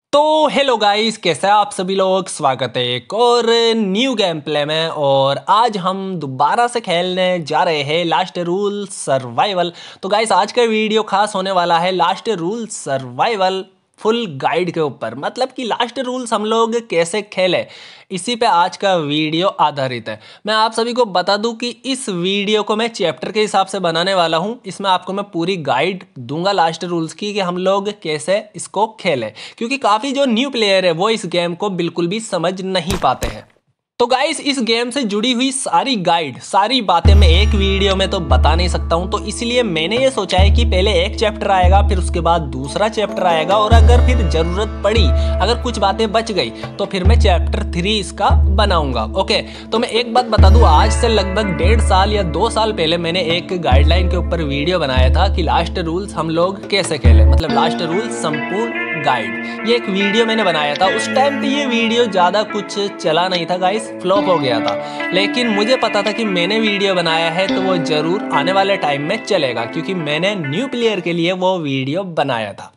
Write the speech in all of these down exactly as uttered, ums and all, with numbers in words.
तो hello guys, कैसे हैं आप सभी लोग। स्वागत है एक और न्यू गेम प्ले में। और आज हम दोबारा से खेलने जा रहे हैं लास्ट रूल सर्वाइवल। तो गाइस आज का वीडियो खास होने वाला है last rule survival full guide के ऊपर, मतलब कि लास्ट रूल्स हम लोग कैसे खेले, इसी पे आज का वीडियो आधारित है। मैं आप सभी को बता दूं कि इस वीडियो को मैं चैप्टर के हिसाब से बनाने वाला हूं। इसमें आपको मैं पूरी गाइड दूंगा लास्ट रूल्स की कि हम लोग कैसे इसको खेलें, क्योंकि काफ़ी जो न्यू प्लेयर है वो इस गेम को बिल्कुल भी समझ नहीं पाते हैं। तो गाइस इस गेम से जुड़ी हुई सारी गाइड, सारी बातें मैं एक वीडियो में तो बता नहीं सकता हूं, तो इसलिए मैंने ये सोचा है कि पहले एक चैप्टर आएगा, फिर उसके बाद दूसरा चैप्टर आएगा, और अगर फिर जरूरत पड़ी, अगर कुछ बातें बच गई तो फिर मैं चैप्टर थ्री इसका बनाऊंगा। ओके, तो मैं एक बात बता दूं, आज से लगभग डेढ़ साल या दो साल पहले मैंने एक गाइडलाइन के ऊपर वीडियो बनाया था कि लास्ट रूल्स हम लोग कैसे खेले, मतलब लास्ट रूल्स संपूर्ण गाइड। ये एक वीडियो मैंने बनाया था। उस टाइम पे ये वीडियो ज़्यादा कुछ चला नहीं था गाइस, फ्लॉप हो गया था, लेकिन मुझे पता था कि मैंने वीडियो बनाया है तो वो ज़रूर आने वाले टाइम में चलेगा, क्योंकि मैंने न्यू प्लेयर के लिए वो वीडियो बनाया था।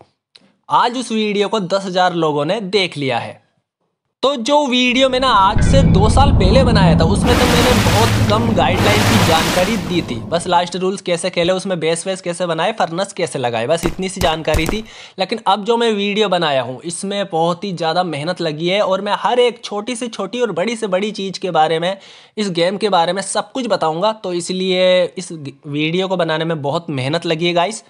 आज उस वीडियो को दस हज़ार लोगों ने देख लिया है। तो जो वीडियो मैंने आज से दो साल पहले बनाया था उसमें तो मैंने बहुत कम गाइडलाइन की जानकारी दी थी। बस लास्ट रूल्स कैसे खेले, उसमें बेस वेस कैसे बनाए, फर्नेस कैसे लगाए, बस इतनी सी जानकारी थी। लेकिन अब जो मैं वीडियो बनाया हूँ इसमें बहुत ही ज़्यादा मेहनत लगी है, और मैं हर एक छोटी से छोटी और बड़ी से बड़ी चीज़ के बारे में, इस गेम के बारे में सब कुछ बताऊँगा। तो इसलिए इस वीडियो को बनाने में बहुत मेहनत लगी है गाइस।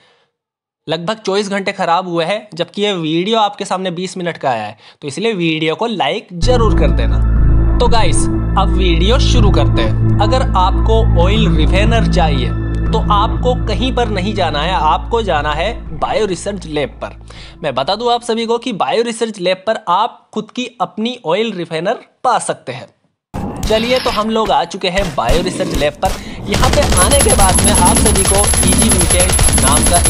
लगभग चौबीस घंटे खराब हुए हैं, जबकि ये वीडियो आपके सामने बीस मिनट का आया है, तो इसलिए वीडियो को लाइक जरूर कर देना। तो गाइस अब वीडियो शुरू करते हैं। अगर आपको ऑयल रिफाइनर चाहिए तो आपको कहीं पर नहीं जाना है, आपको जाना है बायो रिसर्च लैब पर। मैं बता दूं आप सभी को कि बायो रिसर्च लैब पर आप खुद की अपनी ऑयल रिफाइनर पा सकते हैं। चलिए, तो हम लोग आ चुके हैं बायो रिसर्च लैब पर। यहाँ पे आने के बाद में आप सभी को इजी म्यूटेंट नाम का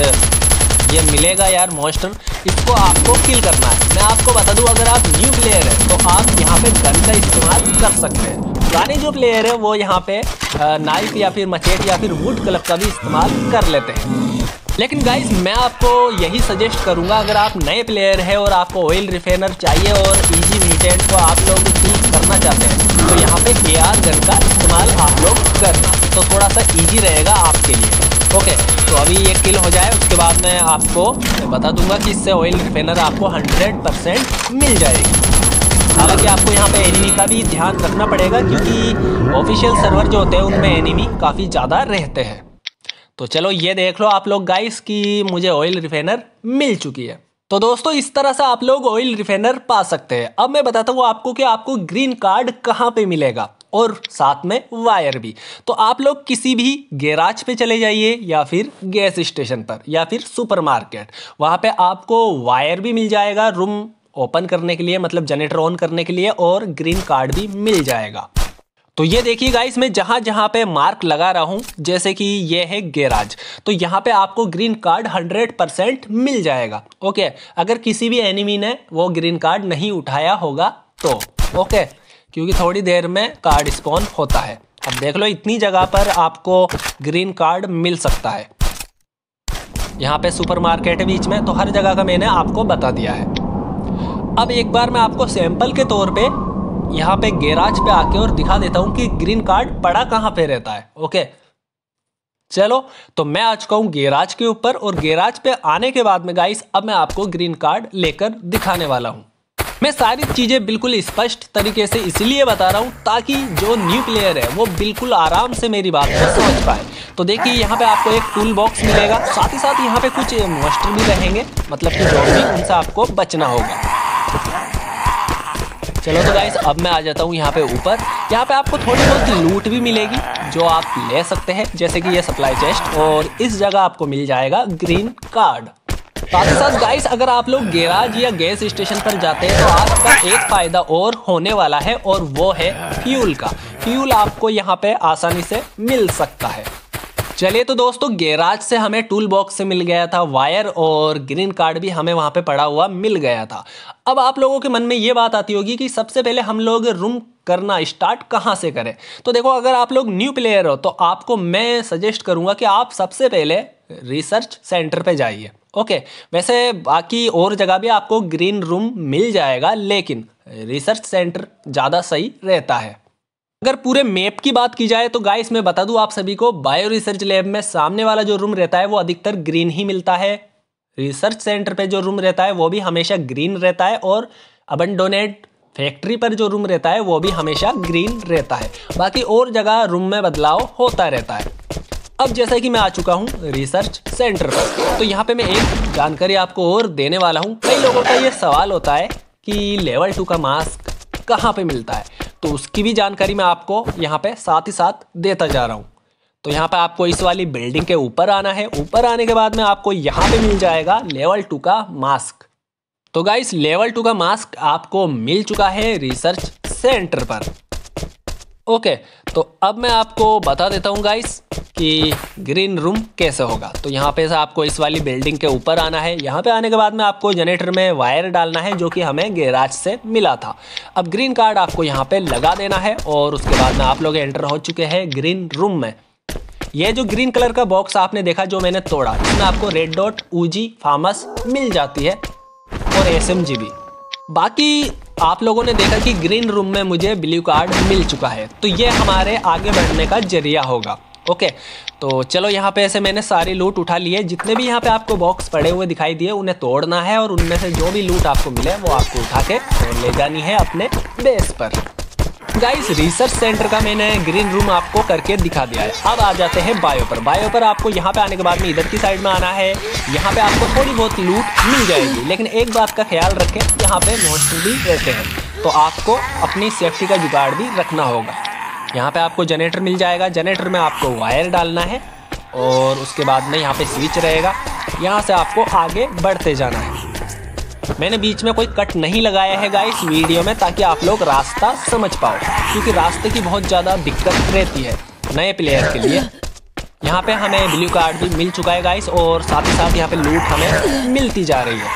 एक ये मिलेगा यार मॉन्स्टर, इसको आपको किल करना है। मैं आपको बता दूं, अगर आप न्यू प्लेयर हैं तो आप यहाँ पे गन का इस्तेमाल कर सकते हैं। पुराने जो प्लेयर है वो यहाँ पे नाइफ या फिर मचेट या फिर वुड क्लब का भी इस्तेमाल कर लेते हैं। लेकिन गाइस मैं आपको यही सजेस्ट करूंगा, अगर आप नए प्लेयर हैं और आपको ऑयल रिफाइनर चाहिए और इजी म्यूटेंट को आप लोग किल करना चाहते हैं, तो यहाँ पे एआर गन का इस्तेमाल आप लोग करना, तो थोड़ा सा इजी रहेगा आपके लिए। ओके, तो अभी ये किल हो जाए, उसके बाद मैं आपको बता दूंगा कि इससे ऑयल रिफाइनर आपको हंड्रेड परसेंट मिल जाएगी। हालांकि आपको यहाँ पे एनिमी का भी ध्यान रखना पड़ेगा, क्योंकि ऑफिशियल सर्वर जो होते हैं उनमें एनिमी काफ़ी ज़्यादा रहते हैं। तो चलो ये देख लो आप लोग गाइस कि मुझे ऑयल रिफाइनर मिल चुकी है। तो दोस्तों इस तरह से आप लोग ऑयल रिफाइनर पा सकते हैं। अब मैं बताता हूँ आपको कि आपको ग्रीन कार्ड कहाँ पे मिलेगा, और साथ में वायर भी। तो आप लोग किसी भी गैराज पे चले जाइए, या फिर गैस स्टेशन पर, या फिर सुपरमार्केट, वहाँ पे आपको वायर भी मिल जाएगा रूम ओपन करने के लिए, मतलब जनरेटर ऑन करने के लिए, और ग्रीन कार्ड भी मिल जाएगा। तो ये देखिए गाइस, मैं जहाँ जहाँ पे मार्क लगा रहा हूँ, जैसे कि ये है गैराज, तो यहाँ पे आपको ग्रीन कार्ड हंड्रेड परसेंट मिल जाएगा। ओके, अगर किसी भी एनिमी ने वो ग्रीन कार्ड नहीं उठाया होगा तो ओके, क्योंकि थोड़ी देर में कार्ड स्पॉन होता है। अब देख लो इतनी जगह पर आपको ग्रीन कार्ड मिल सकता है। यहाँ पे सुपरमार्केट है बीच में, तो हर जगह का मैंने आपको बता दिया है। अब एक बार मैं आपको सैंपल के तौर पे यहाँ पे गैराज पे आके और दिखा देता हूँ कि ग्रीन कार्ड पड़ा कहाँ पे रहता है। ओके, चलो तो मैं आ चुका हूँ गैराज के ऊपर, और गैराज पे आने के बाद में गाइस अब मैं आपको ग्रीन कार्ड लेकर दिखाने वाला हूँ। मैं सारी चीज़ें बिल्कुल स्पष्ट तरीके से इसलिए बता रहा हूँ ताकि जो न्यू प्लेयर है वो बिल्कुल आराम से मेरी बात को समझ पाए। तो देखिए यहाँ पे आपको एक टूल बॉक्स मिलेगा, साथ ही साथ यहाँ पे कुछ मॉन्स्टर भी रहेंगे, मतलब कि जो भी, उनसे आपको बचना होगा। चलो तो गाइस अब मैं आ जाता हूँ यहाँ पे ऊपर। यहाँ पे आपको थोड़ी बहुत लूट भी मिलेगी जो आप ले सकते हैं, जैसे कि ये सप्लाई चेस्ट, और इस जगह आपको मिल जाएगा ग्रीन कार्ड। साथ ही साथ गाइस अगर आप लोग गैराज या गैस स्टेशन पर जाते हैं तो आपका एक फायदा और होने वाला है, और वो है फ्यूल का। फ्यूल आपको यहाँ पे आसानी से मिल सकता है। चलिए तो दोस्तों, गैराज से हमें टूल बॉक्स से मिल गया था वायर, और ग्रीन कार्ड भी हमें वहाँ पे पड़ा हुआ मिल गया था। अब आप लोगों के मन में ये बात आती होगी कि सबसे पहले हम लोग रूम करना स्टार्ट कहाँ से करें। तो देखो, अगर आप लोग न्यू प्लेयर हो तो आपको मैं सजेस्ट करूँगा कि आप सबसे पहले रिसर्च सेंटर पे जाइए। ओके, वैसे बाकी और जगह भी आपको ग्रीन रूम मिल जाएगा, लेकिन रिसर्च सेंटर ज़्यादा सही रहता है। अगर पूरे मैप की बात की जाए तो गाइस मैं बता दूं आप सभी को, बायो रिसर्च लैब में सामने वाला जो रूम रहता है वो अधिकतर ग्रीन ही मिलता है। रिसर्च सेंटर पे जो रूम रहता है वो भी हमेशा ग्रीन रहता है, और अबंडोनेट फैक्ट्री पर जो रूम रहता है वो भी हमेशा ग्रीन रहता है। बाकी और जगह रूम में बदलाव होता रहता है। अब जैसा कि मैं आ चुका हूँ रिसर्च सेंटर पर, तो यहाँ पे मैं एक जानकारी आपको और देने वाला हूँ। कई लोगों का ये सवाल होता है कि लेवल टू का मास्क कहाँ पे मिलता है, तो उसकी भी जानकारी मैं आपको यहाँ पे साथ ही साथ देता जा रहा हूँ। तो यहाँ पे आपको इस वाली बिल्डिंग के ऊपर आना है। ऊपर आने के बाद में आपको यहाँ पे मिल जाएगा लेवल टू का मास्क। तो गाइस लेवल टू का मास्क आपको मिल चुका है रिसर्च सेंटर पर। ओके, तो अब मैं आपको बता देता हूँ गाइस कि ग्रीन रूम कैसे होगा। तो यहाँ पे से आपको इस वाली बिल्डिंग के ऊपर आना है। यहाँ पे आने के बाद में आपको जनरेटर में वायर डालना है जो कि हमें गैराज से मिला था। अब ग्रीन कार्ड आपको यहाँ पे लगा देना है, और उसके बाद में आप लोग एंटर हो चुके हैं ग्रीन रूम में। ये जो ग्रीन कलर का बॉक्स आपने देखा जो मैंने तोड़ा, इसमें आपको रेड डॉट, ऊजी, फार्मस मिल जाती है, और एस एम जी भी। बाकी आप लोगों ने देखा कि ग्रीन रूम में मुझे ब्लू कार्ड मिल चुका है, तो ये हमारे आगे बढ़ने का जरिया होगा। ओके, तो चलो यहाँ पे ऐसे मैंने सारी लूट उठा ली है। जितने भी यहाँ पे आपको बॉक्स पड़े हुए दिखाई दिए उन्हें तोड़ना है, और उनमें से जो भी लूट आपको मिले वो आपको उठा के ले जानी है अपने बेस पर। गाइस रिसर्च सेंटर का मैंने ग्रीन रूम आपको करके दिखा दिया है। अब आ जाते हैं बायो पर। बायो पर आपको यहाँ पे आने के बाद में इधर की साइड में आना है। यहाँ पे आपको थोड़ी बहुत लूट मिल जाएगी, लेकिन एक बात का ख्याल रखें, यहाँ पे मॉन्स्टर भी रहते हैं, तो आपको अपनी सेफ्टी का जुगाड़ भी रखना होगा। यहाँ पे आपको जनरेटर मिल जाएगा। जनरेटर में आपको वायर डालना है, और उसके बाद में यहाँ पे स्विच रहेगा। यहाँ से आपको आगे बढ़ते जाना है। मैंने बीच में कोई कट नहीं लगाया है गाइस वीडियो में, ताकि आप लोग रास्ता समझ पाओ, क्योंकि रास्ते की बहुत ज़्यादा दिक्कत रहती है नए प्लेयर के लिए। यहाँ पे हमें ब्लू कार्ड भी मिल चुका है गाइस, और साथ ही साथ यहाँ पे लूट हमें मिलती जा रही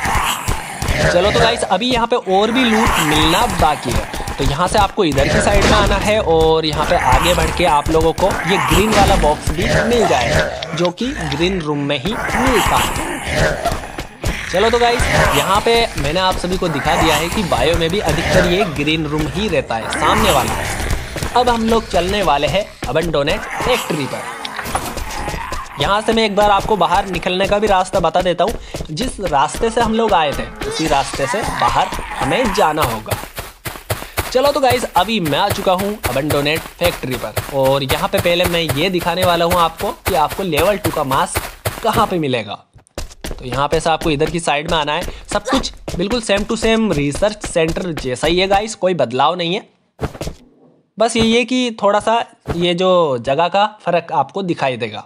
है। चलो तो गाइस अभी यहाँ पे और भी लूट मिलना बाकी है। तो यहाँ से आपको इधर की साइड में आना है, और यहाँ पे आगे बढ़ के आप लोगों को ये ग्रीन वाला बॉक्स भी मिल जाएगा जो कि ग्रीन रूम में ही मिलता है। चलो तो गाइस यहाँ पे मैंने आप सभी को दिखा दिया है कि बायो में भी अधिकतर ये ग्रीन रूम ही रहता है, सामने वाला। अब हम लोग चलने वाले हैं अबंडोनेट फैक्ट्री पर। यहाँ से मैं एक बार आपको बाहर निकलने का भी रास्ता बता देता हूँ। जिस रास्ते से हम लोग आए थे उसी रास्ते से बाहर हमें जाना होगा। चलो तो गाइस अभी मैं आ चुका हूँ अबंडोनेट फैक्ट्री पर, और यहाँ पे पहले मैं ये दिखाने वाला हूँ आपको कि आपको लेवल टू का मास्क कहाँ पे मिलेगा। तो यहाँ पे से आपको इधर की साइड में आना है। सब कुछ बिल्कुल same to same research centre जैसा ही है गाइस, कोई बदलाव नहीं है। बस यही है कि थोड़ा सा ये जो जगह का फर्क आपको दिखाई देगा।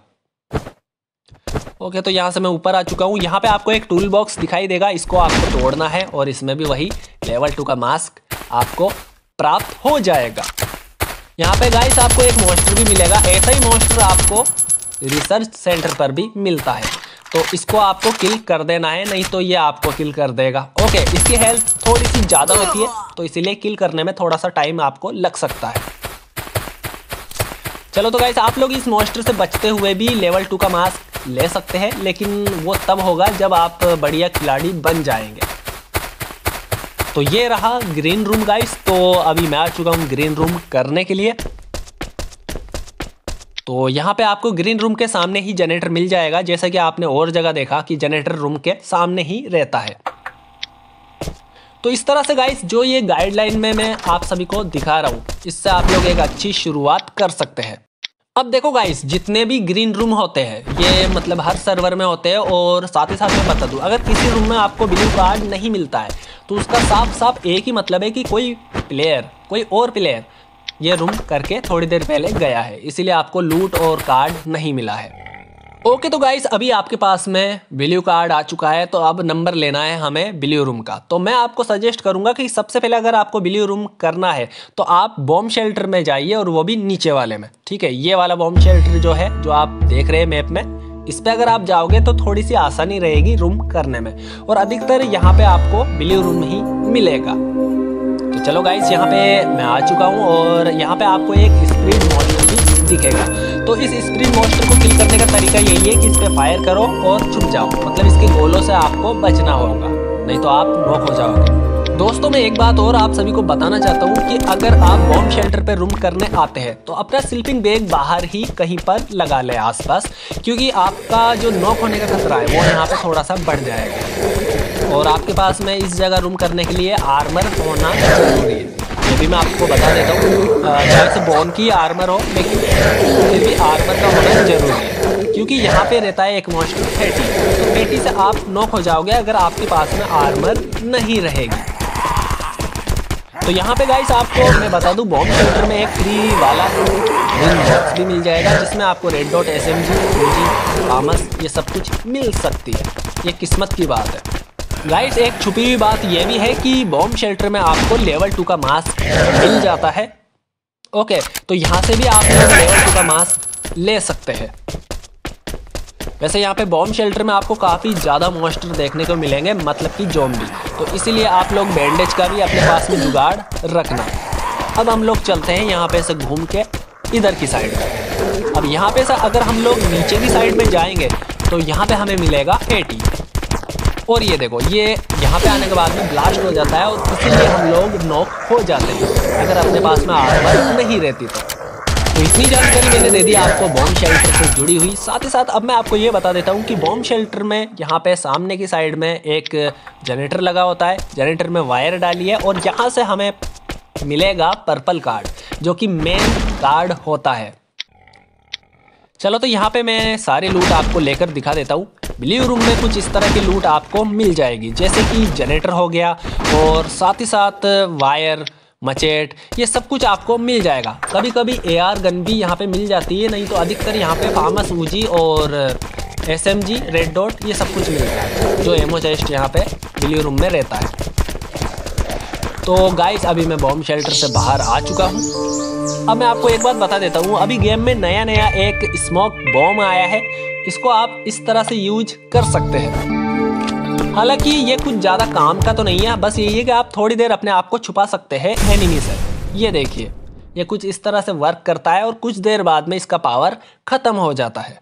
ओके, तो यहाँ से मैं ऊपर आ चुका हूँ। यहाँ पे आपको एक टूल बॉक्स दिखाई देगा, इसको आपको तोड़ना है, और इसमें भी वही लेवल टू का मास्क आपको प्राप्त हो जाएगा। यहाँ पे गाइस आपको एक मॉन्स्टर भी मिलेगा। ऐसा ही मॉन्स्टर आपको रिसर्च सेंटर पर भी मिलता है, तो इसको आपको किल कर देना है, नहीं तो ये आपको किल कर देगा। ओके, इसकी हेल्थ थोड़ी सी ज़्यादा होती है, तो इसीलिए किल करने में थोड़ा सा टाइम आपको लग सकता है। चलो तो गाइस आप लोग इस मॉन्स्टर से बचते हुए भी लेवल टू का मास्क ले सकते हैं, लेकिन वो तब होगा जब आप बढ़िया खिलाड़ी बन जाएंगे। तो ये रहा ग्रीन रूम गाइस। तो अभी मैं आ चुका हूँ ग्रीन रूम करने के लिए। तो यहाँ पे आपको ग्रीन रूम के सामने ही जनरेटर मिल जाएगा, जैसा कि आपने और जगह देखा कि जनरेटर रूम के सामने ही रहता है। तो इस तरह से गाइस जो ये गाइडलाइन में मैं आप सभी को दिखा रहा हूँ, इससे आप लोग एक अच्छी शुरुआत कर सकते हैं। अब देखो गाइस, जितने भी ग्रीन रूम होते हैं ये मतलब हर सर्वर में होते हैं, और साथ ही साथ मैं बता दूं, अगर किसी रूम में आपको ब्लू कार्ड नहीं मिलता है तो उसका साफ साफ एक ही मतलब है कि कोई प्लेयर कोई और प्लेयर ये रूम करके थोड़ी देर पहले गया है, इसीलिए आपको लूट और कार्ड नहीं मिला है। ओके तो गाइस अभी आपके पास में ब्लू कार्ड आ चुका है, तो अब नंबर लेना है हमें ब्लू रूम का। तो मैं आपको सजेस्ट करूंगा कि सबसे पहले अगर आपको ब्लू रूम करना है तो आप बॉम्ब शेल्टर में जाइए, और वो भी नीचे वाले में। ठीक है, ये वाला बॉम्ब शेल्टर जो है जो आप देख रहे हैं मैप में, इस पे अगर आप जाओगे तो थोड़ी सी आसानी रहेगी रूम करने में, और अधिकतर यहाँ पे आपको ब्लू रूम ही मिलेगा। तो चलो गाइस यहाँ पे मैं आ चुका हूँ, और यहाँ पे आपको एक स्पीड मॉड्यूल भी दिखेगा। तो इस स्प्रिंग मॉन्स्टर को किल करने का तरीका यही है कि इस पे फायर करो और छुप जाओ, मतलब इसके गोलों से आपको बचना होगा, नहीं तो आप नॉक हो जाओगे। दोस्तों मैं एक बात और आप सभी को बताना चाहता हूँ कि अगर आप बॉम्ब शेल्टर पे रूम करने आते हैं तो अपना स्लीपिंग बैग बाहर ही कहीं पर लगा ले आसपास, क्योंकि आपका जो नॉक होने का खतरा है वो यहाँ पे थोड़ा सा बढ़ जाएगा। और आपके पास में इस जगह रूम करने के लिए आर्मर होना जरूरी है, ये भी मैं आपको बता देता हूँ। चाहे से बॉन की आर्मर हो, लेकिन फिर भी आर्मर का होना जरूरी है, क्योंकि यहाँ पे रहता है एक मॉन्स्टर फेटी, तो फेटी से आप नॉक हो जाओगे अगर आपके पास में आर्मर नहीं रहेगी। तो यहाँ पे गाइस आपको मैं बता दूं, बॉम्ब शेल्टर में एक फ्री वाला विन बॉक्स भी मिल जाएगा, जिसमें आपको red dot, S M G, Uzi, Thompson ये सब कुछ मिल सकती है। ये किस्मत की बात है गाइस। एक छुपी हुई बात ये भी है कि बॉम्ब शेल्टर में आपको लेवल टू का मास्क मिल जाता है। ओके, तो यहाँ से भी आप लोग लेवल टू का मास्क ले सकते हैं। वैसे यहाँ पे बॉम्ब शेल्टर में आपको काफ़ी ज़्यादा मॉन्स्टर देखने को मिलेंगे, मतलब कि ज़ॉम्बी, तो इसीलिए आप लोग बैंडेज का भी अपने पास में जुगाड़ रखना। अब हम लोग चलते हैं यहाँ पे से घूम के इधर की साइड में। अब यहाँ पे से अगर हम लोग नीचे की साइड में जाएंगे तो यहाँ पे हमें मिलेगा एटी, और ये देखो ये यहाँ पे आने के बाद में ब्लास्ट हो जाता है, और इसीलिए हम लोग नॉक हो जाते हैं अगर अपने पास में आर्मर नहीं रहती तो। तो इतनी जानकारी मैंने दे दी आपको बॉम्ब शेल्टर से जुड़ी हुई। साथ ही साथ अब मैं आपको ये बता देता हूँ कि बॉम्ब शेल्टर में यहाँ पे सामने की साइड में एक जनरेटर लगा होता है, जनरेटर में वायर डाली है, और यहाँ से हमें मिलेगा पर्पल कार्ड, जो कि मेन कार्ड होता है। चलो तो यहाँ पे मैं सारी लूट आपको लेकर दिखा देता हूँ। ब्लू रूम में कुछ इस तरह की लूट आपको मिल जाएगी, जैसे कि जनरेटर हो गया, और साथ ही साथ वायर, मचेट, ये सब कुछ आपको मिल जाएगा। कभी कभी ए आर गन भी यहाँ पे मिल जाती है, नहीं तो अधिकतर यहाँ पे फार्मस ऊजी और S M G, red dot, ये सब कुछ मिलता है, जो एमओ चेस्ट यहाँ पे ब्लू रूम में रहता है। तो गाइस अभी मैं बॉम्ब शेल्टर से बाहर आ चुका हूँ। अब मैं आपको एक बात बता देता हूँ, अभी गेम में नया नया एक स्मोक बॉम्ब आया है, इसको आप इस तरह से यूज कर सकते हैं। हालांकि ये कुछ ज़्यादा काम का तो नहीं है, बस यही है कि आप थोड़ी देर अपने आप को छुपा सकते हैं एनिमी से। ये देखिए ये कुछ इस तरह से वर्क करता है, और कुछ देर बाद में इसका पावर ख़त्म हो जाता है।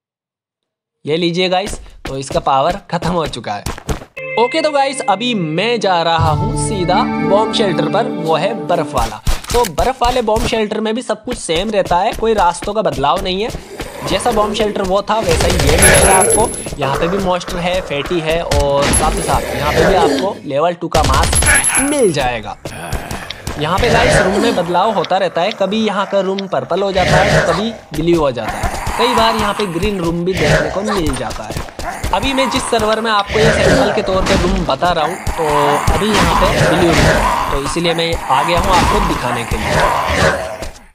ये लीजिए गाइस, तो इसका पावर ख़त्म हो चुका है। ओके तो गाइस अभी मैं जा रहा हूँ सीधा बॉम्ब शेल्टर पर, वो है बर्फ़ वाला। तो बर्फ़ वाले बॉम्ब शेल्टर में भी सब कुछ सेम रहता है, कोई रास्तों का बदलाव नहीं है। जैसा बॉम्ब शेल्टर वो था वैसा ही ये मिलेगा आपको। यहाँ पे भी मॉन्स्टर है, फेटी है, और साथ ही साथ यहाँ पे भी आपको लेवल टू का मास्क मिल जाएगा। यहाँ पे गाइस रूम में बदलाव होता रहता है, कभी यहाँ का रूम पर्पल हो जाता है तो कभी ब्लू हो जाता है, कई बार यहाँ पे ग्रीन रूम भी देखने को मिल जाता है। अभी मैं जिस सर्वर में आपको ये सैंपल के तौर पे रूम बता रहा हूँ, तो अभी यहाँ पे ब्लू रूम है, तो इसीलिए मैं आ गया हूँ आपको दिखाने के लिए।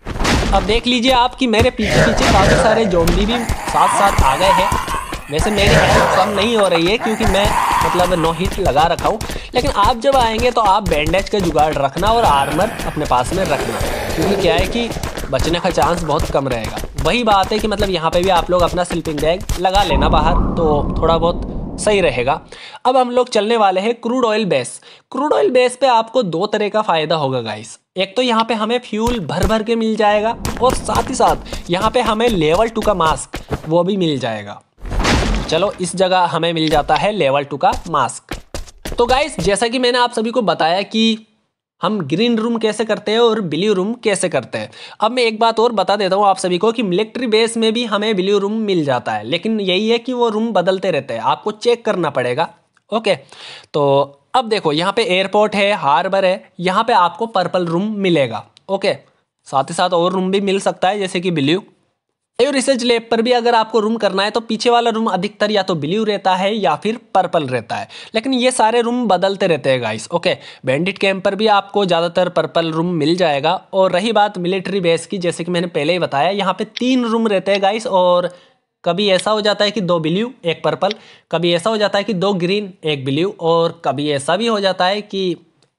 अब देख लीजिए आप कि मेरे पीछे पीछे काफ़ी सारे ज़ॉम्बी भी साथ साथ आ गए हैं। वैसे मेरी हेल्थ कम नहीं हो रही है क्योंकि मैं मतलब नो हिट लगा रखा हूँ, लेकिन आप जब आएंगे तो आप बैंडेज का जुगाड़ रखना और आर्मर अपने पास में रखना, क्योंकि क्या है कि बचने का चांस बहुत कम रहेगा। वही बात है कि मतलब यहाँ पे भी आप लोग अपना स्लीपिंग बैग लगा लेना बाहर, तो थोड़ा बहुत सही रहेगा। अब हम लोग चलने वाले हैं crude oil base. Crude oil base पे आपको दो तरह का फ़ायदा होगा गाइस। एक तो यहाँ पे हमें फ्यूल भर भर के मिल जाएगा, और साथ ही साथ यहाँ पे हमें लेवल टू का मास्क वो भी मिल जाएगा। चलो इस जगह हमें मिल जाता है लेवल टू का मास्क। तो गाइस जैसा कि मैंने आप सभी को बताया कि हम ग्रीन रूम कैसे करते हैं और ब्लू रूम कैसे करते हैं। अब मैं एक बात और बता देता हूँ आप सभी को कि मिलिट्री बेस में भी हमें ब्लू रूम मिल जाता है, लेकिन यही है कि वो रूम बदलते रहते हैं, आपको चेक करना पड़ेगा। ओके, तो अब देखो यहाँ पे एयरपोर्ट है, हार्बर है, यहाँ पे आपको पर्पल रूम मिलेगा। ओके, साथ ही साथ और रूम भी मिल सकता है जैसे कि ब्लू। और रिसर्च लैब पर भी अगर आपको रूम करना है तो पीछे वाला रूम अधिकतर या तो ब्लू रहता है या फिर पर्पल रहता है, लेकिन ये सारे रूम बदलते रहते हैं गाइस। ओके, बैंडिट कैंप पर भी आपको ज़्यादातर पर्पल रूम मिल जाएगा। और रही बात मिलिट्री बेस की, जैसे कि मैंने पहले ही बताया, यहाँ पे तीन रूम रहते हैं गाइस, और कभी ऐसा हो जाता है कि दो ब्लू एक पर्पल, कभी ऐसा हो जाता है कि दो ग्रीन एक ब्लू, और कभी ऐसा भी हो जाता है कि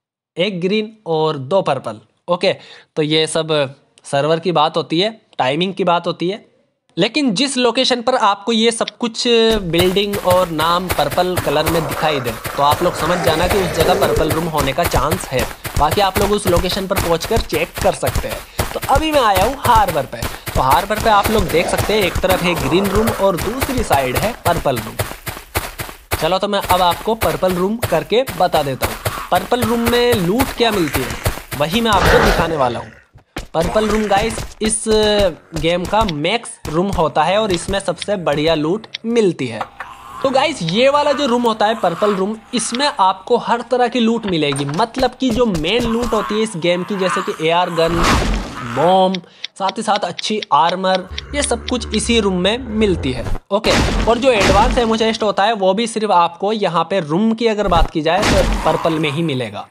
एक ग्रीन और दो पर्पल। ओके, तो ये सब सर्वर की बात होती है, टाइमिंग की बात होती है। लेकिन जिस लोकेशन पर आपको ये सब कुछ बिल्डिंग और नाम पर्पल कलर में दिखाई दे, तो आप लोग समझ जाना कि उस जगह पर्पल रूम होने का चांस है। बाकी आप लोग उस लोकेशन पर पहुंचकर चेक कर सकते हैं। तो अभी मैं आया हूँ हार्बर पे। तो हार्बर पे आप लोग देख सकते हैं एक तरफ है ग्रीन रूम और दूसरी साइड है पर्पल रूम। चलो तो मैं अब आपको पर्पल रूम करके बता देता हूँ। पर्पल रूम में लूट क्या मिलती है वही मैं आपको दिखाने वाला हूँ। पर्पल रूम गाइस इस गेम का मैक्स रूम होता है और इसमें सबसे बढ़िया लूट मिलती है। तो गाइस ये वाला जो रूम होता है पर्पल रूम, इसमें आपको हर तरह की लूट मिलेगी। मतलब कि जो मेन लूट होती है इस गेम की, जैसे कि एआर गन, बॉम्ब, साथ ही साथ अच्छी आर्मर, ये सब कुछ इसी रूम में मिलती है। ओके, और जो एडवांस एमो चेस्ट होता है वो भी सिर्फ आपको यहाँ पे रूम की अगर बात की जाए तो पर्पल में ही मिलेगा।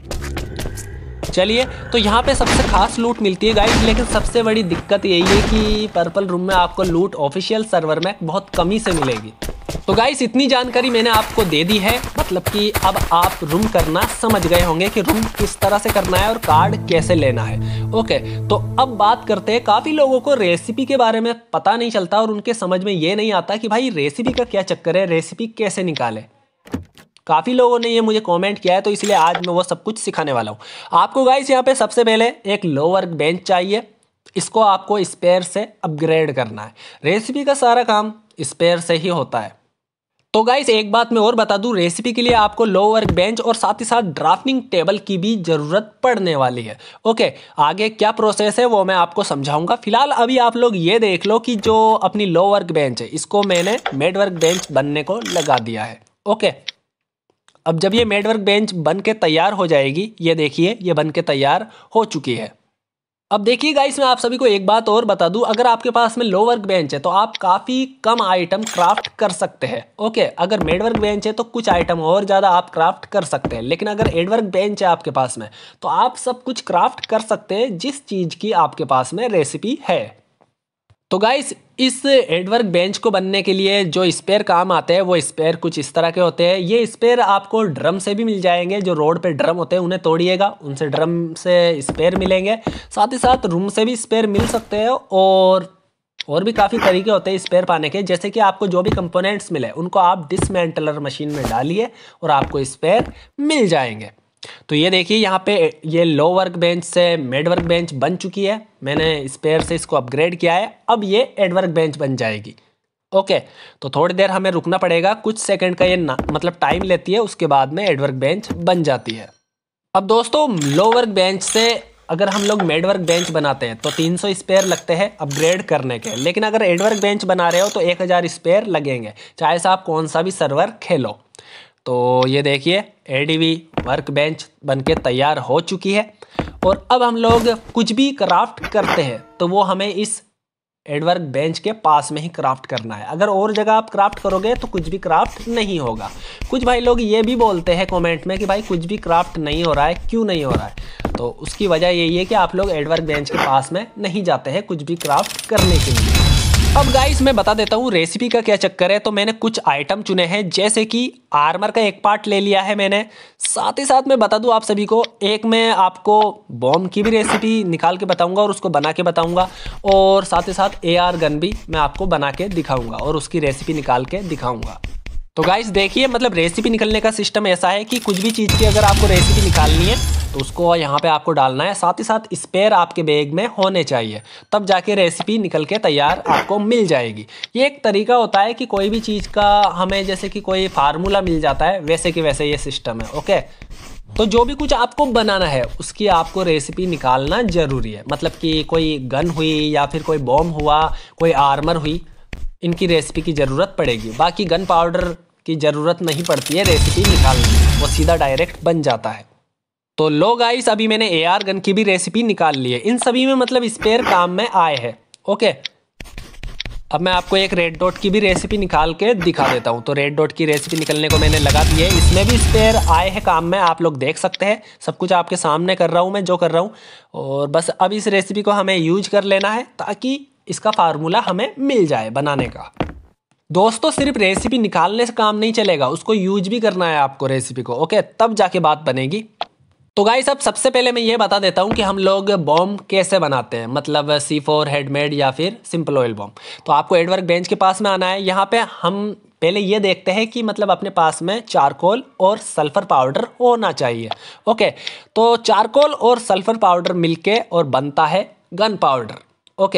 चलिए, तो यहाँ पे सबसे खास लूट मिलती है गाइस, लेकिन सबसे बड़ी दिक्कत यही है कि पर्पल रूम में आपको लूट ऑफिशियल सर्वर में बहुत कमी से मिलेगी। तो गाइस इतनी जानकारी मैंने आपको दे दी है, मतलब कि अब आप रूम करना समझ गए होंगे कि रूम किस तरह से करना है और कार्ड कैसे लेना है। ओके, तो अब बात करते हैं, काफ़ी लोगों को रेसिपी के बारे में पता नहीं चलता और उनके समझ में ये नहीं आता कि भाई रेसिपी का क्या चक्कर है, रेसिपी कैसे निकाले। काफ़ी लोगों ने ये मुझे कमेंट किया है, तो इसलिए आज मैं वो सब कुछ सिखाने वाला हूँ आपको। गाइस यहाँ पे सबसे पहले एक लो वर्क बेंच चाहिए, इसको आपको स्पेयर से अपग्रेड करना है। रेसिपी का सारा काम स्पेयर से ही होता है। तो गाइस एक बात मैं और बता दूं, रेसिपी के लिए आपको लो वर्क बेंच और साथ ही साथ ड्राफ्टिंग टेबल की भी ज़रूरत पड़ने वाली है। ओके, आगे क्या प्रोसेस है वो मैं आपको समझाऊंगा। फिलहाल अभी आप लोग ये देख लो कि जो अपनी लो वर्क बेंच है इसको मैंने मेड वर्क बेंच बनने को लगा दिया है। ओके, अब जब ये मेड वर्क बेंच बन के तैयार हो जाएगी, ये देखिए ये बन के तैयार हो चुकी है। अब देखिए गाइस मैं आप सभी को एक बात और बता दूं, अगर आपके पास में लो वर्क बेंच है तो आप काफ़ी कम आइटम क्राफ्ट कर सकते हैं। ओके, अगर मेड वर्क बेंच है तो कुछ आइटम और ज़्यादा आप क्राफ्ट कर सकते हैं, लेकिन अगर एड वर्क बेंच है आपके पास में तो आप सब कुछ क्राफ्ट कर सकते हैं जिस चीज़ की आपके पास में रेसिपी है। तो गाइस इस एड वर्क बेंच को बनने के लिए जो स्पेयर काम आते हैं वो स्पेयर कुछ इस तरह के होते हैं। ये स्पेयर आपको ड्रम से भी मिल जाएंगे, जो रोड पे ड्रम होते हैं उन्हें तोड़िएगा, उनसे ड्रम से स्पेयर मिलेंगे। साथ ही साथ रूम से भी स्पेयर मिल सकते हैं और और भी काफ़ी तरीके होते हैं स्पेयर पाने के। जैसे कि आपको जो भी कंपोनेंट्स मिले उनको आप डिसमेंटलर मशीन में डालिए और आपको स्पेयर मिल जाएंगे। तो ये देखिए यहाँ पे ये लो वर्क बेंच से मेड वर्क बेंच बन चुकी है, मैंने स्पेयर से इसको अपग्रेड किया है, अब ये एड वर्क बेंच बन जाएगी। ओके, तो थोड़ी देर हमें रुकना पड़ेगा, कुछ सेकंड का ये मतलब टाइम लेती है, उसके बाद में एड वर्क बेंच बन जाती है। अब दोस्तों लो वर्क बेंच से अगर हम लोग मेड वर्क बेंच बनाते हैं तो तीन सौ स्पेयर लगते हैं अपग्रेड करने के, लेकिन अगर एड वर्क बेंच बना रहे हो तो एक हज़ार स्पेयर लगेंगे, चाहे से आप कौन सा भी सर्वर खेलो। तो ये देखिए एडीवी वर्क बेंच बनके तैयार हो चुकी है और अब हम लोग कुछ भी क्राफ्ट करते हैं तो वो हमें इस एड वर्क बेंच के पास में ही क्राफ्ट करना है। अगर और जगह आप क्राफ्ट करोगे तो कुछ भी क्राफ्ट नहीं होगा। कुछ भाई लोग ये भी बोलते हैं कमेंट में कि भाई कुछ भी क्राफ्ट नहीं हो रहा है, क्यों नहीं हो रहा है? तो उसकी वजह यही है कि आप लोग एड वर्क बेंच के पास में नहीं जाते हैं कुछ भी क्राफ्ट करने के लिए। अब गाइस मैं बता देता हूँ रेसिपी का क्या चक्कर है। तो मैंने कुछ आइटम चुने हैं, जैसे कि आर्मर का एक पार्ट ले लिया है मैंने। साथ ही साथ मैं बता दूँ आप सभी को, एक मैं आपको बॉम्ब की भी रेसिपी निकाल के बताऊंगा और उसको बना के बताऊंगा, और साथ ही साथ एआर गन भी मैं आपको बना के दिखाऊंगा और उसकी रेसिपी निकाल के दिखाऊंगा। तो गाइस देखिए मतलब रेसिपी निकलने का सिस्टम ऐसा है कि कुछ भी चीज़ की अगर आपको रेसिपी निकालनी है तो उसको यहाँ पे आपको डालना है, साथ ही साथ स्पेयर आपके बैग में होने चाहिए, तब जाके रेसिपी निकल के तैयार आपको मिल जाएगी। ये एक तरीका होता है कि कोई भी चीज़ का हमें जैसे कि कोई फार्मूला मिल जाता है, वैसे कि वैसे ये सिस्टम है। ओके, तो जो भी कुछ आपको बनाना है उसकी आपको रेसिपी निकालना ज़रूरी है। मतलब कि कोई गन हुई या फिर कोई बॉम्ब हुआ, कोई आर्मर हुई, इनकी रेसिपी की ज़रूरत पड़ेगी। बाकी गन पाउडर की ज़रूरत नहीं पड़ती है रेसिपी निकालने, वो सीधा डायरेक्ट बन जाता है। तो लो गाइस अभी मैंने एआर गन की भी रेसिपी निकाल ली है। इन सभी में मतलब स्पेयर काम में आए हैं। ओके, अब मैं आपको एक रेड डॉट की भी रेसिपी निकाल के दिखा देता हूँ। तो रेड डॉट की रेसिपी निकलने को मैंने लगा दी है, इसमें भी स्पेयर आए हैं काम में, आप लोग देख सकते हैं। सब कुछ आपके सामने कर रहा हूँ मैं जो कर रहा हूँ, और बस अब इस रेसिपी को हमें यूज कर लेना है ताकि इसका फार्मूला हमें मिल जाए बनाने का। दोस्तों सिर्फ रेसिपी निकालने से काम नहीं चलेगा, उसको यूज भी करना है आपको रेसिपी को। ओके, तब जाके बात बनेगी। तो गाइस अब सबसे पहले मैं ये बता देता हूँ कि हम लोग बॉम्ब कैसे बनाते हैं, मतलब सी फोर हेडमेड या फिर सिंपल ऑयल बॉम्ब। तो आपको एड वर्क बेंच के पास में आना है। यहाँ पे हम पहले ये देखते हैं कि मतलब अपने पास में चारकोल और सल्फर पाउडर होना चाहिए। ओके, तो चारकोल और सल्फर पाउडर मिलके और बनता है गन पाउडर। ओके,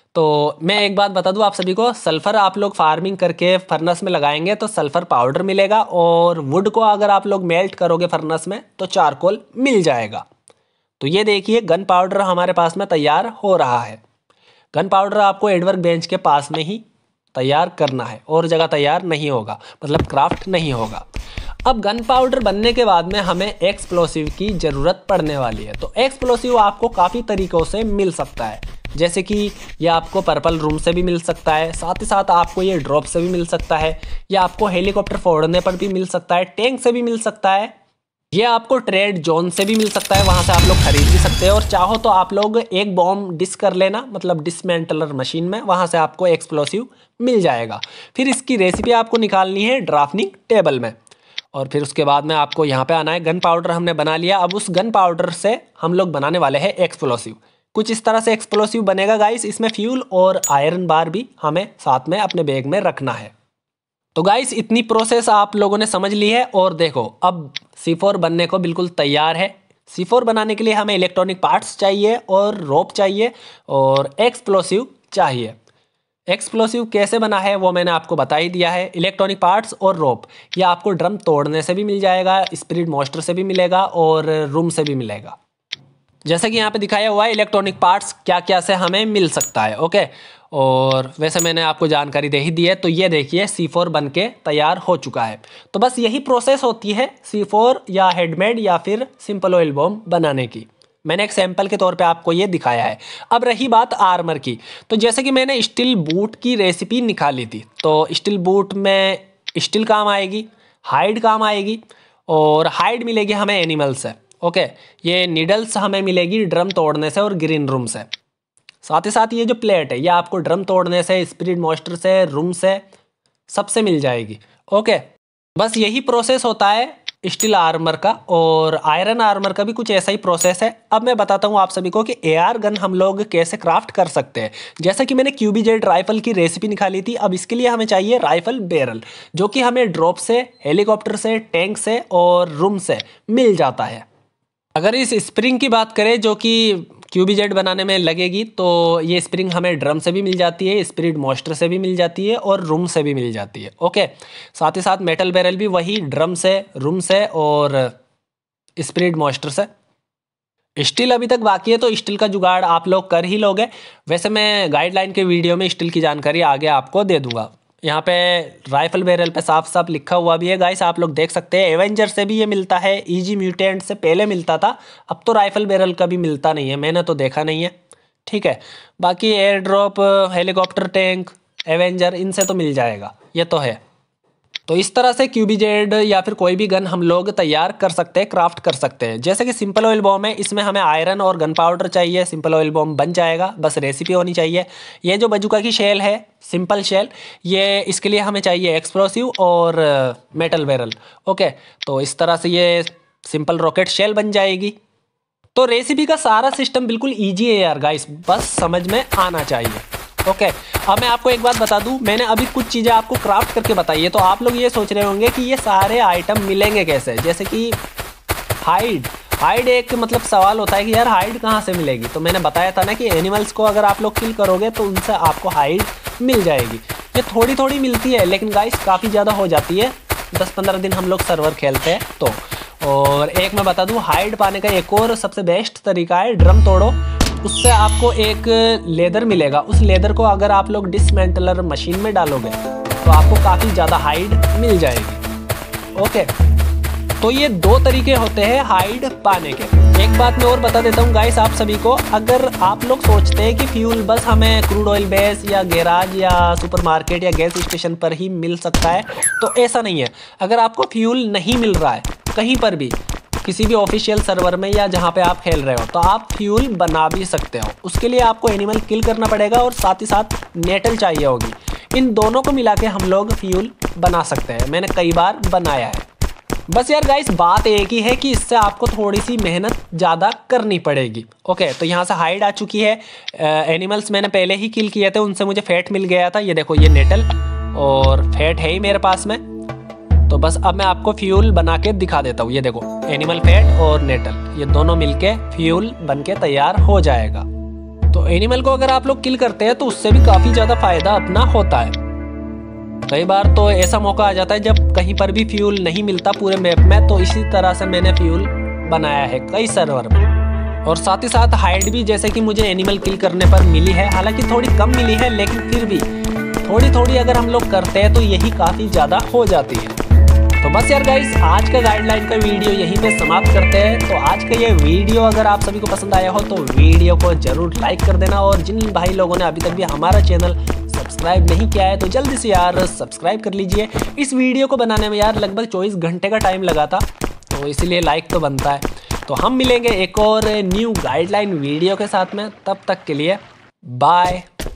तो मैं एक बात बता दूं आप सभी को, सल्फ़र आप लोग फार्मिंग करके फर्नेस में लगाएंगे तो सल्फ़र पाउडर मिलेगा, और वुड को अगर आप लोग मेल्ट करोगे फर्नेस में तो चारकोल मिल जाएगा। तो ये देखिए गन पाउडर हमारे पास में तैयार हो रहा है। गन पाउडर आपको एडवर्क बेंच के पास में ही तैयार करना है, और जगह तैयार नहीं होगा, मतलब क्राफ्ट नहीं होगा। अब गन पाउडर बनने के बाद में हमें एक्सप्लोसिव की ज़रूरत पड़ने वाली है। तो एक्सप्लोसिव आपको काफ़ी तरीक़ों से मिल सकता है, जैसे कि ये आपको पर्पल रूम से भी मिल सकता है, साथ ही साथ आपको ये ड्रॉप से भी मिल सकता है, या आपको हेलीकॉप्टर फोड़ने पर भी मिल सकता है, टैंक से भी मिल सकता है, ये आपको ट्रेड जोन से भी मिल सकता है, वहाँ से आप लोग खरीद भी सकते हैं। और चाहो तो आप लोग एक बॉम्ब डिस कर लेना, मतलब डिसमेंटलर मशीन में, वहाँ से आपको एक्सप्लोसिव मिल जाएगा। फिर इसकी रेसिपी आपको निकालनी है ड्राफ्टिंग टेबल में, और फिर उसके बाद में आपको यहाँ पे आना है। गन पाउडर हमने बना लिया, अब उस गन पाउडर से हम लोग बनाने वाले हैं एक्सप्लोसिव। कुछ इस तरह से एक्सप्लोसिव बनेगा गाइस। इसमें फ्यूल और आयरन बार भी हमें साथ में अपने बैग में रखना है। तो गाइस इतनी प्रोसेस आप लोगों ने समझ ली है, और देखो अब सी फोर बनने को बिल्कुल तैयार है। सी फोर बनाने के लिए हमें इलेक्ट्रॉनिक पार्ट्स चाहिए, और रोप चाहिए, और एक्सप्लोसिव चाहिए। एक्सप्लोसिव कैसे बना है वो मैंने आपको बता ही दिया है। इलेक्ट्रॉनिक पार्ट्स और रोप ये आपको ड्रम तोड़ने से भी मिल जाएगा, स्पिरिट मॉन्स्टर से भी मिलेगा, और रूम से भी मिलेगा। जैसे कि यहाँ पे दिखाया हुआ है इलेक्ट्रॉनिक पार्ट्स क्या क्या से हमें मिल सकता है। ओके, और वैसे मैंने आपको जानकारी दे ही दी है। तो ये देखिए सी फोर बन के तैयार हो चुका है। तो बस यही प्रोसेस होती है सी फोर या हेडमेड या फिर सिंपल ऑयल बॉम्ब बनाने की। मैंने एक सैंपल के तौर पे आपको ये दिखाया है। अब रही बात आर्मर की, तो जैसे कि मैंने स्टील बूट की रेसिपी निकाली थी, तो स्टील बूट में स्टील काम आएगी, हाइड काम आएगी, और हाइड मिलेगी हमें एनिमल से। ओके, ये नीडल्स हमें मिलेगी ड्रम तोड़ने से और ग्रीन रूम से। साथ ही साथ ये जो प्लेट है ये आपको ड्रम तोड़ने से, स्पिरिट मॉन्स्टर से, रूम से, सबसे मिल जाएगी। ओके, बस यही प्रोसेस होता है स्टील आर्मर का, और आयरन आर्मर का भी कुछ ऐसा ही प्रोसेस है। अब मैं बताता हूँ आप सभी को कि एआर गन हम लोग कैसे क्राफ्ट कर सकते हैं। जैसे कि मैंने क्यूबीजेड राइफल की रेसिपी निकाली थी, अब इसके लिए हमें चाहिए राइफल बैरल, जो कि हमें ड्रॉप से, हेलीकॉप्टर से, टैंक से और रूम से मिल जाता है। अगर इस स्प्रिंग की बात करें जो कि क्यूबीजेड बनाने में लगेगी, तो ये स्प्रिंग हमें ड्रम से भी मिल जाती है, स्पिरिट मॉन्स्टर से भी मिल जाती है, और रूम से भी मिल जाती है। ओके, साथ ही साथ मेटल बैरल भी वही ड्रम से, रूम से और स्पिरिट मॉन्स्टर से। स्टील अभी तक बाकी है, तो स्टील का जुगाड़ आप लोग कर ही लोगे। वैसे मैं गाइडलाइन के वीडियो में स्टील की जानकारी आगे आपको दे दूंगा। यहाँ पे राइफल बैरल पे साफ साफ लिखा हुआ भी है गाइस, आप लोग देख सकते हैं। एवेंजर से भी ये मिलता है, ईजी म्यूटेंट से पहले मिलता था, अब तो राइफल बैरल का भी मिलता नहीं है, मैंने तो देखा नहीं है। ठीक है, बाकी air drop, helicopter, tank, avenger, इनसे तो मिल जाएगा, ये तो है। तो इस तरह से क्यूबीजेड या फिर कोई भी गन हम लोग तैयार कर सकते हैं, क्राफ्ट कर सकते हैं। जैसे कि सिंपल ऑयल बॉम्ब है, इसमें हमें आयरन और गन पाउडर चाहिए, सिंपल ऑयल बॉम्ब बन जाएगा, बस रेसिपी होनी चाहिए। ये जो बजूका की शेल है, सिंपल शेल, ये इसके लिए हमें चाहिए एक्सप्लोसिव और मेटल बैरल। ओके, तो इस तरह से ये सिंपल रॉकेट शेल बन जाएगी। तो रेसिपी का सारा सिस्टम बिल्कुल ईजी है यार गाइस, बस समझ में आना चाहिए। ओके okay, अब मैं आपको एक बात बता दूं, मैंने अभी कुछ चीज़ें आपको क्राफ्ट करके बताई है, तो आप लोग ये सोच रहे होंगे कि ये सारे आइटम मिलेंगे कैसे। जैसे कि हाइड हाइड एक मतलब सवाल होता है कि यार हाइड कहाँ से मिलेगी। तो मैंने बताया था ना कि एनिमल्स को अगर आप लोग किल करोगे तो उनसे आपको हाइड मिल जाएगी। ये थोड़ी थोड़ी मिलती है, लेकिन गाइस काफ़ी ज़्यादा हो जाती है। दस पंद्रह दिन हम लोग सर्वर खेलते हैं तो। और एक मैं बता दूँ, हाइड पाने का एक और सबसे बेस्ट तरीका है, ड्रम तोड़ो, उससे आपको एक लेदर मिलेगा। उस लेदर को अगर आप लोग डिसमेंटलर मशीन में डालोगे तो आपको काफ़ी ज़्यादा हाइड मिल जाएगी। ओके, तो ये दो तरीके होते हैं हाइड पाने के। एक बात मैं और बता देता हूँ गाइस आप सभी को, अगर आप लोग सोचते हैं कि फ्यूल बस हमें क्रूड ऑयल बेस या गैराज या सुपरमार्केट या गैस स्टेशन पर ही मिल सकता है, तो ऐसा नहीं है। अगर आपको फ्यूल नहीं मिल रहा है कहीं पर भी, किसी भी ऑफिशियल सर्वर में या जहाँ पे आप खेल रहे हो, तो आप फ्यूल बना भी सकते हो। उसके लिए आपको एनिमल किल करना पड़ेगा और साथ ही साथ नेटल चाहिए होगी। इन दोनों को मिला के हम लोग फ्यूल बना सकते हैं, मैंने कई बार बनाया है। बस यार गाइस बात एक ही है कि इससे आपको थोड़ी सी मेहनत ज़्यादा करनी पड़ेगी। ओके, तो यहाँ से हाइड आ चुकी है। एनिमल्स मैंने पहले ही किल किए थे, उनसे मुझे फैट मिल गया था। ये देखो, ये नेटल और फैट है ही मेरे पास में। तो बस अब मैं आपको फ्यूल बना के दिखा देता हूँ। ये देखो, एनिमल फैट और नेटल, ये दोनों मिलके फ्यूल बन के तैयार हो जाएगा। तो एनिमल को अगर आप लोग किल करते हैं तो उससे भी काफ़ी ज़्यादा फायदा अपना होता है। कई बार तो ऐसा मौका आ जाता है जब कहीं पर भी फ्यूल नहीं मिलता पूरे मैप में, तो इसी तरह से मैंने फ्यूल बनाया है कई सर्वर में। और साथ ही साथ हाइड भी जैसे कि मुझे एनिमल किल करने पर मिली है, हालांकि थोड़ी कम मिली है, लेकिन फिर भी थोड़ी थोड़ी अगर हम लोग करते हैं तो यही काफ़ी ज़्यादा हो जाती है। तो बस यार गाइस, आज का गाइडलाइन का वीडियो यहीं पे समाप्त करते हैं। तो आज का ये वीडियो अगर आप सभी को पसंद आया हो तो वीडियो को जरूर लाइक कर देना, और जिन भाई लोगों ने अभी तक भी हमारा चैनल सब्सक्राइब नहीं किया है तो जल्दी से यार सब्सक्राइब कर लीजिए। इस वीडियो को बनाने में यार लगभग चौबीस घंटे का टाइम लगा था, तो इसलिए लाइक तो बनता है। तो हम मिलेंगे एक और न्यू गाइडलाइन वीडियो के साथ में, तब तक के लिए बाय।